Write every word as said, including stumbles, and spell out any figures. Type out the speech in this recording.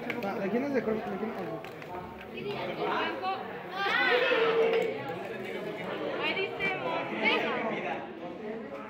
Va, ¿de quién es de Cor- de quién es? El blanco